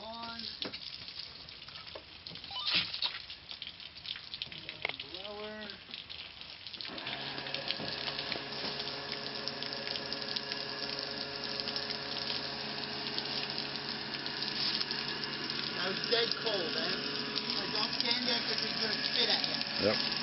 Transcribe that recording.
on. Blower. That was dead cold, eh? Like, don't stand there because he's going to spit at you. Yep.